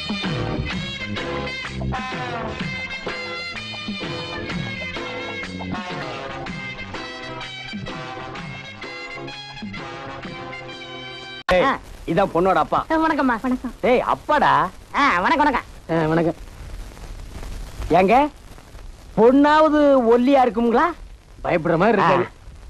இதான் பொண்ணோட அப்பா. வணக்கம்மா. வணக்கம். ஏய் அப்பாடா. வணக்கம் வணக்கம். வணக்கம். ஏங்க பொண்ணாவது ஒல்லியா இருக்குங்களா? பயப்படுற மாதிரி இருக்காது.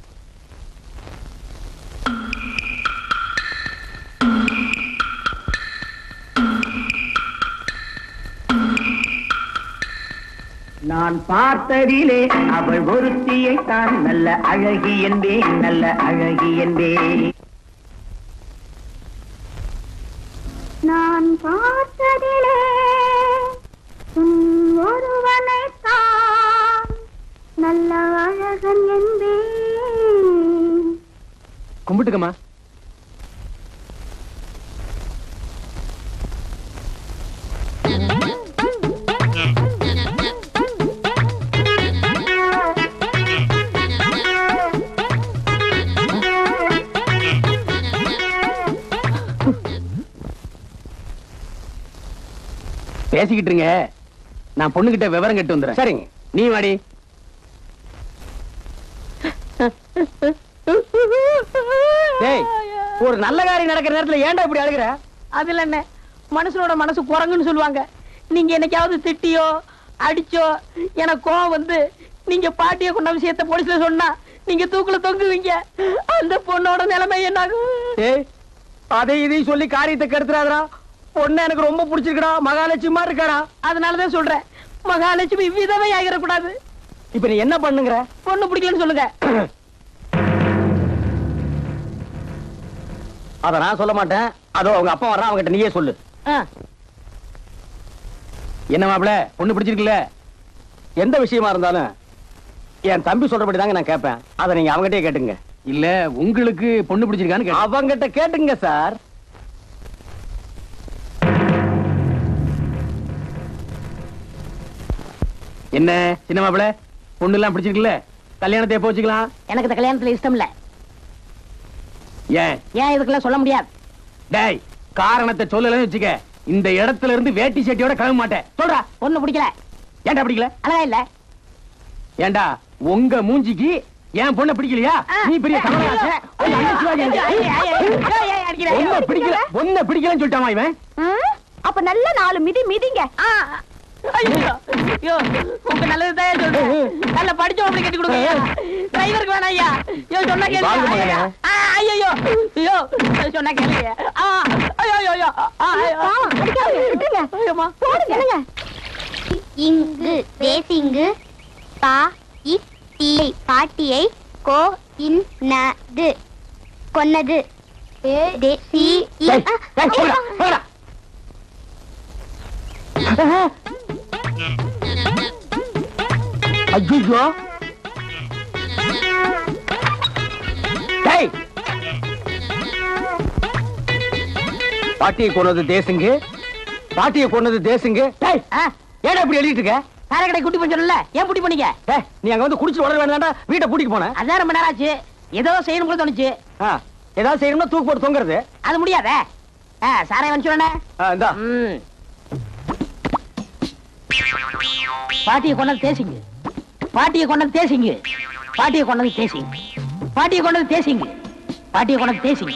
நான் பார்த்ததிலே அவள் ஒருத்தியை தான் நல்ல அழகி என்பேன், நல்ல அழகி என்பேன். நான் பார்த்ததிலே ஒருவனை தான் நல்ல அழகன் என்பேன். கும்பிட்டுக்கம்மா. பேசிக்கிட்டு இருங்க, நான் பொண்ணுகிட்ட விவரம் கேட்டு வந்துடுறேன். சரிங்க, நீ வாடி. ஒரு நல்ல காரியம் நடக்கிற நேரத்துல ஏன்டா இப்படி அழுகிற? அதுல என்ன, மனுஷனோட மனசு குரங்குன்னு சொல்லுவாங்க. நீங்க என்னைக்காவது திட்டியோ அடிச்சோ எனக்கு கோவம் வந்து நீங்க பாட்டிய கொண்ட விஷயத்த போலீஸ்ல சொன்னா நீங்க தூக்குல தொங்குவீங்க. அந்த பொண்ணோட நிலைமை என்ன? அதை இதையும் சொல்லி காரியத்தை கெடுத்துறாதரா. பொண்ணு எனக்கு ரொம்ப பிடிச்சிருக்கா, மகாலட்சுமி மாதிரி இருக்காடா. அதனாலதான் சொல்றேன், மகாலட்சுமி விதவை ஆகிடக்கூடாது. இப்ப நீ என்ன பண்ணுங்கிற? பொண்ணு பிடிக்கலன்னு சொல்லுங்க. அத நான் சொல்ல மாட்டேன். அதோ அவங்க அப்பா வர்றான், அவங்ககிட்ட நீயே சொல்லு. என்ன மாப்பிள, பொண்ணு பிடிச்சிருக்குல்ல? எந்த விஷயமா இருந்தாலும் என் தம்பி சொல்றபடி தாங்க நான் கேட்பேன். அதை நீங்க அவங்ககிட்டயே கேட்டுங்க. இல்ல உங்களுக்கு பொண்ணு பிடிச்சிருக்கான்னு அவங்கிட்ட கேட்டுங்க சார். என்ன சின்ன மாப்பிள, பொண்ணு எல்லாம் பிடிச்சிருக்குல்ல? கல்யாணத்தை எப்போ வச்சுக்கலாம்? எனக்கு இந்த கல்யாணத்துல இஷ்டம் இல்ல. ஏன் இதுக்கெல்லாம் சொல்ல முடியாது. டேய், காரணத்தை சொல்லலன்னு வச்சுக்க, இந்த இடத்துல இருந்து வேட்டி சட்டியோட கிளம்ப மாட்டேன். சொல்றா. பொண்ணு பிடிக்கல. ஏன்டா பிடிக்கல? அழகா இல்ல. ஏண்டா உங்க மூஞ்சிக்கு என் பொண்ணை பிடிக்கலையா? நீ பெரிய கமலஹாசன். பிடிக்கல, பொண்ணை பிடிக்கலன்னு சொல்லிட்டாமா இவன்? அப்ப நல்ல 4 மிதி மிதிங்க. உங்க நல்லதுதான் சொல்றேன். நல்ல படிச்சவங்க கட்டி கொடுங்க. டிரைவருக்கு வேணாம் ஐயா. சொன்ன கேளுங்க. ஐயோ ஐயோ சொன்ன கேளுங்க. இங்கு தேசிங்கு பா இ பாட்டியை கோ இன்னது கொன்னது. ஐயோ, பாட்டியை கொன்னது தேசுங்க, பாட்டியை கொன்னது தேசுங்க. ஏடா இப்படி எழுதிட்டு இருக்க? காரக்கடை குட்டி பண்ணல, ஏன் புட்டி பண்ணீங்க? நீ அங்க வந்து குடிச்சு உடல் வேண்டாம்டா, வீட்டை பூட்டிட்டு போன. அதான் ரொம்ப நேரம் ஆச்சு. ஏதோ செய்யணும் போல தோணுச்சு. ஏதாவது செய்யணும்னா தூக்கு போட்டு தொங்குறது. அது முடியாத. சாரை வந்து சொன்ன பாட்டியை கொண்டது தேசிங்க, பாட்டியை கொண்டது தேசிங்க, பாட்டியை கொண்டது தேசிங்க, பாட்டியை கொண்டது தேசிங்க, பாட்டியை கொண்டது தேசிங்க.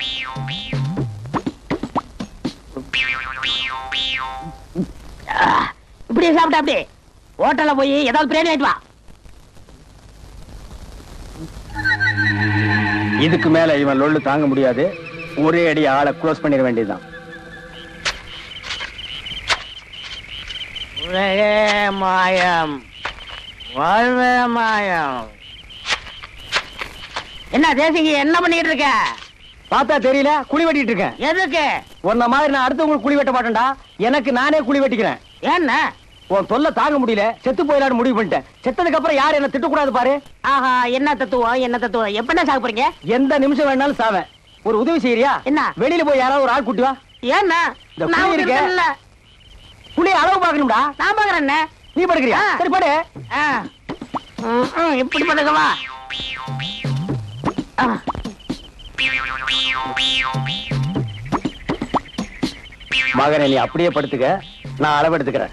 இப்படியே சாப்பிட்டா அப்படியே ஹோட்டல்ல போய் ஏதாவது பிரியாணி ஆயிட்டு வா. இதுக்கு மேல இவன் லொள்ளு தாங்க முடியாது. ஒரே அடி ஆளை க்ளோஸ் பண்ணிட வேண்டியதுதான். மாயம் வாழ்வே மாயம். என்ன தேசிங்க, என்ன பண்ணிட்டு இருக்க? பார்த்தா தெரியல, குழி வெட்டிட்டு இருக்கேன். எதுக்கு? உன்ன மாதிரி நான் அடுத்தவங்களுக்கு குழி வெட்ட மாட்டேன்டா. எனக்கு நானே குழி வெட்டிக்கிறேன். ஏன்னா உன் தொல்லை தாங்க முடியல, செத்து போயிடலான்னு முடிவு பண்ணிட்டேன். செத்ததுக்கு அப்புறம் யார் என்ன திட்டக்கூடாது பாரு. ஆஹா, என்ன தத்துவம், என்ன தத்துவம். எப்படின்னா சாக போறீங்க? எந்த நிமிஷம் வேணாலும் சாவேன். ஒரு உதவி செய்யறியா? என்ன? வெளியில போய் யாராவது ஒரு ஆள் கூட்டி வா. ஏன்னா புளி அளவு பாக்கணும்டா. நான் பாக்குறேன். நீ படுக்கிறியா? சரி படு. இப்படி படுக்கவா? மகனை நீ அப்படியே படுத்துக்க, நான் அளவு எடுத்துக்கிறேன்.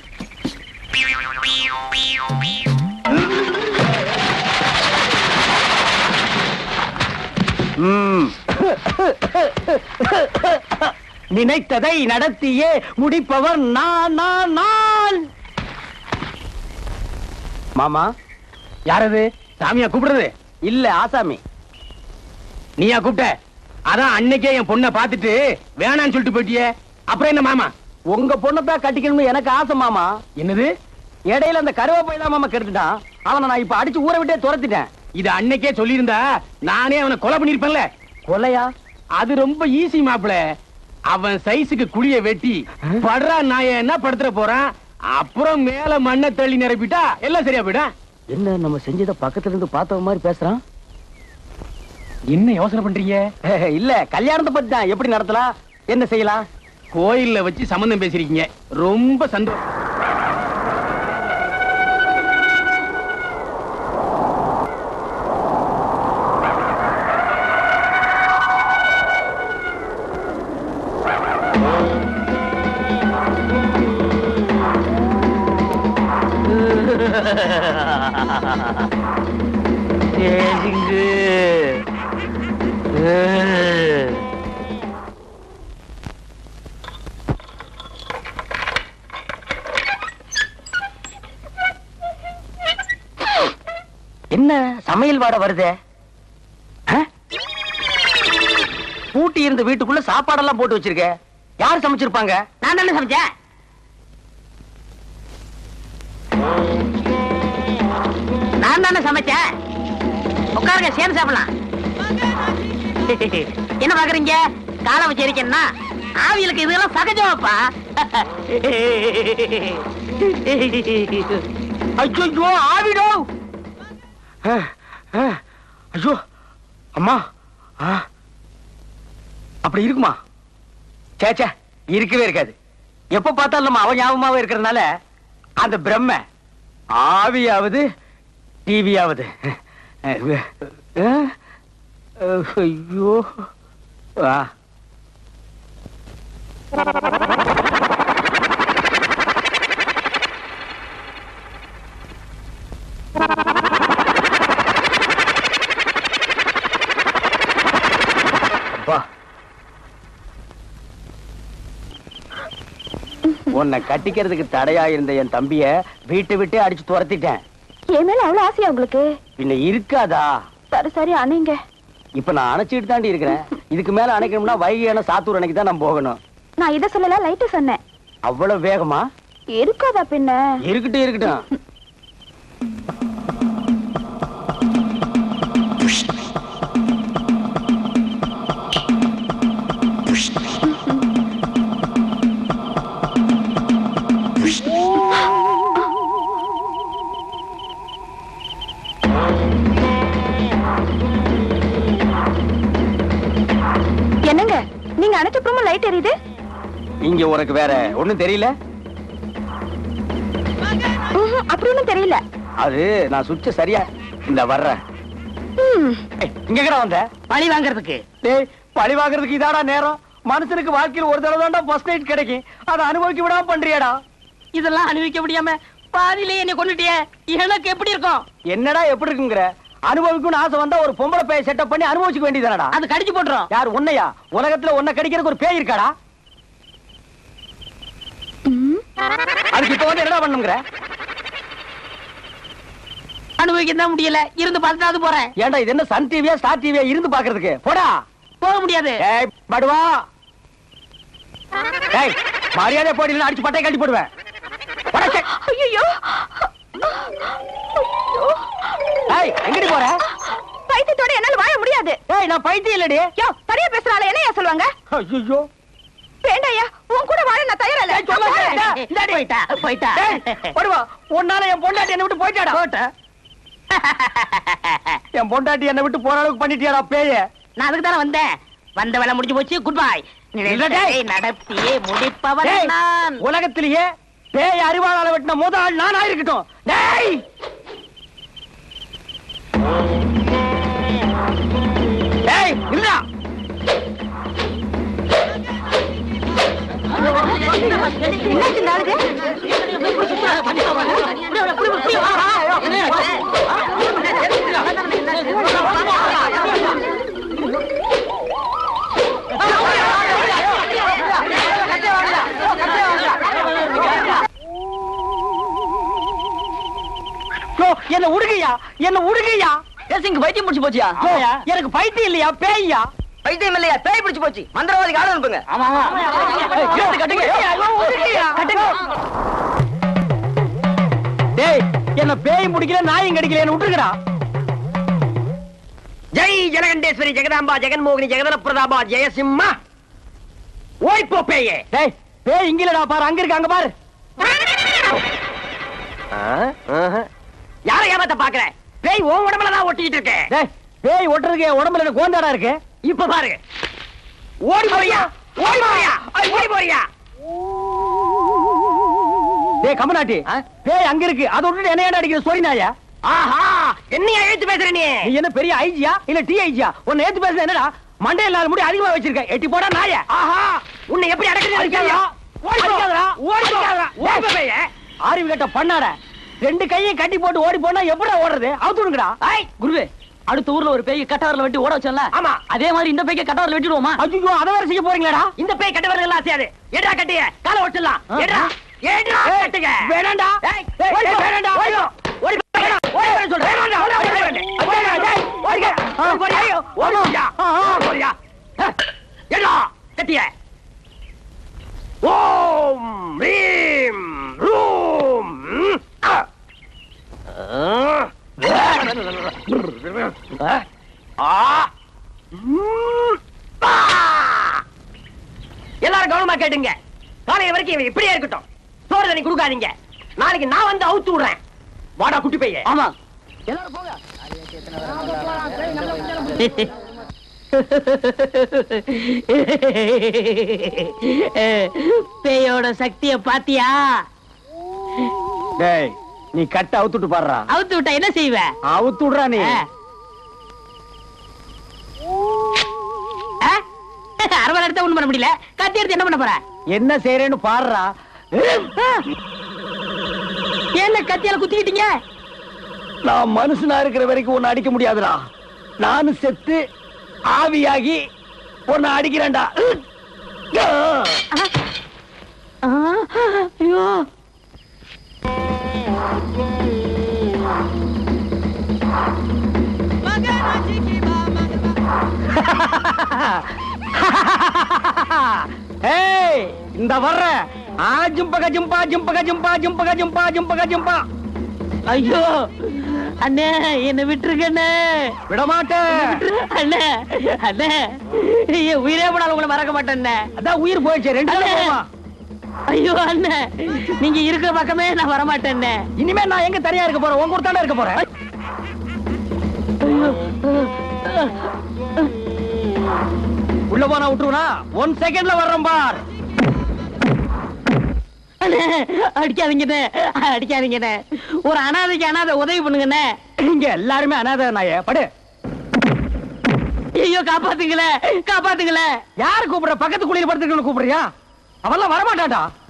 நினைத்ததை நடத்தியே முடிப்பவர் நான். மாமா, யாரது? சாமியா கூப்பிடுறது? இல்ல, ஆசாமி. நீயா கூப்பிட்ட? அதான் அன்னைக்கே என் பொண்ணை பார்த்துட்டு வேணான்னு சொல்லிட்டு போயிட்டியே, அப்புறம் என்ன மாமா? உங்க பொண்ணத்தான் கட்டிக்கணும்னு எனக்கு ஆசை மாமா. என்னது? இடையில அந்த கருவேப்பை தான் மாமா கெடுத்துட்டான். அவனை நான் இப்ப அடிச்சு ஊரை விட்டே துரத்திட்டேன். இது அன்னைக்கே சொல்லியிருந்தா நானே அவனை கொலை பண்ணிருப்பேன்ல. கொலையா? அது ரொம்ப ஈஸி மாப்பிள. அவன் சைஸுக்கு குழிய வெட்டி படுறா நாய என்ன படுத்துற போறான், அப்புறம் மேல மண்ணை தள்ளி நிரப்பிட்டா எல்லாம் சரியா போயிடும். என்ன நம்ம செஞ்சத பக்கத்துல இருந்து பார்த்தவ மாதிரி பேசுறான்? என்ன யோசனை பண்றீங்க? இல்ல, கல்யாணத்தை பத்தி தான். எப்படி நடத்தலாம், என்ன செய்யலாம்? கோயில்ல வச்சு சம்பந்தம் பேசிருக்கீங்க, ரொம்ப சந்தோஷம். என்ன சமையல் வாட வருதே? பூட்டி இருந்த வீட்டுக்குள்ள சாப்பாடெல்லாம் போட்டு வச்சிருக்க. யார் சமைச்சிருப்பாங்க? நான் தானே சமைச்சேன். நான் தானே சமைச்சேன். உட்காருங்க, சேர்ந்து சாப்பிடலாம். என்ன பாக்குறீங்க? காலை வச்சு இருக்கேன்னா ஆவியலுக்கு இதெல்லாம் சகஜமாப்பா. ஐயோ, ஆவிடோ. ஐயோ அம்மா, அப்படி இருக்குமா? சேச்சே, இருக்கவே இருக்காது. எப்ப பார்த்தாலும் நம்ம அவன் ஞாபகமாவே இருக்கிறதுனால அந்த பிரம்ம ஆவியாவது டிவியாவது. ஐயோ, உன்னை கட்டிக்கிறதுக்கு தடையா இருந்த என் தம்பிய வீட்டை விட்டே அடிச்சு துரத்திட்டேன். என் மேல அவ்வளவு ஆசையா உங்களுக்கு? பின்ன இருக்காதா? சரி சரி, அணைங்க. இப்ப நான் அணைச்சிட்டு தாண்டி இருக்கிறேன். இதுக்கு மேல அணைக்கணும்னா வைகையான சாத்தூர் அணைக்கு தான் நான் போகணும். நான் இதை சொல்லல, லைட்டு சொன்னேன். அவ்வளவு வேகமா? இருக்காதா பின்ன? இருக்கட்டும் இருக்கட்டும். என்னங்க, நீங்க அணைச்சப்புறமும் லைட் எரியுது? இங்க உனக்கு வேற ஒண்ணும் தெரியல? அப்படி ஒண்ணும் தெரியல. அது நான் சுவிட்ச சரியா இந்த வர்றேன். இங்க கூட வந்த பழி வாங்குறதுக்கு. டேய், பழி வாங்குறதுக்கு இதாடா நேரம்? மனுஷனுக்கு வாழ்க்கையில் ஒரு தடவை தான்டா ஃபர்ஸ்ட் நைட் கிடைக்கும். அதை அனுபவிக்க விடாம பண்றியாடா? இதெல்லாம் அனுபவிக்க முடியாம பாதியிலே என்ன கொண்டுட்டியே, எனக்கு எப்படி இருக்கும்? என்னடா எப்படி இருக்குங்கிற? அனுபவிக்கணும்னு ஆசை வந்தா ஒரு பொம்பளை பேய செட்டப் பண்ணி அனுபவிச்சுக்க வேண்டியதானடா. அது கடிச்சு போட்டுரும். யார் உன்னையா? உலகத்துல உன்னை கடிக்கிறதுக்கு ஒரு பேய் இருக்காடா? அதுக்கு இப்ப வந்து என்னடா பண்ணுங்கிற? அனுபவிக்க தான் முடியல, இருந்து பார்த்துட்டு போறேன். ஏன்டா இது என்ன சன் டிவியா ஸ்டார் டிவியா இருந்து பாக்குறதுக்கு? போடா. போக முடியாது. ஏய் படுவா, ஏய் மரியாதை போடில அடிச்சு பட்டை கட்டி போடுவேன். ஐயோ, ஏய் எங்கடி போற? பைத்தியத்தோட என்னால வாழ முடியாது. ஏய் நான் பைத்தியம் இல்லடி. யோ, சரியா பேசுறாளே, என்னையா சொல்லுவாங்க? ஐயோ வேண்டாயா, உன் கூட வாழ நான் தயாரா இல்ல. போயிட்டா போயிட்டா. படுவா, உன்னால என் பொண்டாட்டி என்ன விட்டு போயிட்டாடா. என் பொண்டாட்டி என்ன விட்டு போற அளவுக்கு பண்ணிட்டியாடா பேய. நான் அதுக்கு தானே வந்தேன். வந்த வேலை முடிஞ்சு போச்சு. Good bye. நடத்தியே முடிப்பவன் நான். உலகத்திலேயே பேய அறிவாளால வெட்டின முதல் ஆள் நானா இருக்கட்டும். டேய் டேய் இல்ல. என்னாச்சு இந்த ஆளுக்கு? என்ன உடுகையா, என்ன உடுகையா? இங்க பைத்தியம் பிடிச்சு போச்சியா? எனக்கு பைத்தியம் இல்லையா, பேய்யா? பைத்தியம் இல்லையா, பேய் பிடிச்சு போச்சு. மந்திரவாதிக்கு ஆள் அனுப்புங்க. ஆமா கட்டுங்க. டேய், என்ன பேய் முடிக்கல, நாயும் கடிக்கல, என்ன விட்டுருக்கடா. ஜெய் ஜலகண்டேஸ்வரி ஜெகதாம்பா ஜெகன்மோகினி ஜெகதன பிரதாபா ஜெயசிம்மா. ஓய்போ பேயே. டேய், பேய் இங்க இல்லடா, பாரு அங்க இருக்கு, அங்க பாரு. யாரை ஏமாத்த பாக்குற? பேய் உன் உடம்புலதான் ஒட்டிக்கிட்டு இருக்கு. டேய், பேய் ஒட்டுறதுக்கு என் உடம்புல எனக்கு கோந்தாடா இருக்கு. இப்ப பாரு, ஓடி போறியா, ஓடி போறியா, ஓடி போறியா? டேய் கமநாட்டி, பேய் அங்க இருக்கு, அதை விட்டுட்டு என்ன ஏன்டா அடிக்கிற சோரி நாயா? ஆஹா, என்னையா எழுத்து பேசுற நீ? நீ என்ன பெரிய ஐஜியா இல்ல டி ஐஜியா? உன்னை ஏத்து பேசுற என்னடா? மண்டையில நாலு முடி அதிகமா வச்சிருக்க, எட்டி போடா நாயா. ஆஹா, உன்னை எப்படி அடக்குறது? அடிக்காதடா, அடிக்காதடா, ஓடி போ பேயே. அறிவு கட்ட பண்ணாட. ரெண்டு கையும் கட்டி போட்டு ஓடி போனா எப்படா ஓடுறது? அவுத்துடுங்கடா. குருவே, அடுத்த ஊர்ல ஒரு பேய் கட்டவரல வெட்டி ஓட வச்சல. ஆமா, அதே மாதிரி இந்த பேய்க்கு கட்டவரல வெட்டிடுவோமா? ஐயோ, அத வேற செய்ய போறீங்களாடா? இந்த பேய் கட்ட வரல ஆசையாது. எடா கட்டிய காலை ஒட்டலாம். எடா எடா கட்டுங்க. வேணாம்டா, ஓடி போ. வேணாம்டா, ஓடி போ. ஓடி போ. ஓடி போ சொல்றேன். வேணாம்டா, ஓடி போ. ஓடி போறியா, ஓடி போறியா, போறியா? எடா கட்டிய. ஓம் ரீம் ரூம். எல்லாரும் கவனமா கேட்டுங்க. காலையில வரைக்கும் இவன் இப்படியே இருக்கட்டும். சோறு தண்ணி கொடுக்காதீங்க. நாளைக்கு நான் வந்து அவுத்து விடுறேன். வாடா குட்டி பைய. ஆமா. எல்லாரும் போங்க. பேயோட சக்திய பாத்தியா? டேய், நீ கட்ட அவுத்துட்டு பாடுறா. அவுத்து விட்டா என்ன செய்வ? அவுத்து விடுறா நீ. அரவணை எடுத்த ஒண்ணும் பண்ண முடியல, கத்தி எடுத்து என்ன பண்ண போற? என்ன செய்யறேன்னு பாடுறா. என்ன கத்தியால குத்திக்கிட்டீங்க? நான் மனுஷனா இருக்கிற வரைக்கும் உன்னை அடிக்க முடியாதுடா. நானும் செத்து ஆவியாகி உன்னை அடிக்கிறேன்டா. ஐயோ, ஏய், இந்த வர்ற ஜிம்பக ஜிம்பா ஜிம்பக ஜிம்பா ஜிம்பக ஜிம்பா ஜிம்பக ஜிம்பா. ஐயோ அண்ணே, என்ன விட்டுருக்கண்ணே. விடமாட்டேன் அண்ணே, அண்ணே, என் உயிரே போனாலும் உங்களை மறக்க மாட்டேன். அதான் உயிர் போயிடுச்சு. ரெண்டு நாள் போமா. ஐயோ அண்ணே, நீங்க இருக்கிற பக்கமே நான் வரமாட்டேன். இனிமே நான் எங்க தனியா இருக்க போறேன்? உங்க கூட தானே இருக்க போறேன். உள்ள போனா விட்டுருவா. 1 செகண்ட்ல வர்றோம் பார். அடிக்காதீங்கண்ணே, அடிக்காதீங்கண்ணே. ஒரு அனாதைக்கு அனாதை உதவி பண்ணுங்கண்ணே. இங்க எல்லாருமே அனாதை நாயே. படு. ஐயோ, காப்பாத்துங்களே, காப்பாத்துங்களே. யாரு கூப்பிடுற? பக்கத்து குளியல் படுத்துக்கணும் கூப்பிடுறியா? அவெல்லாம் வரமாட்டாடா.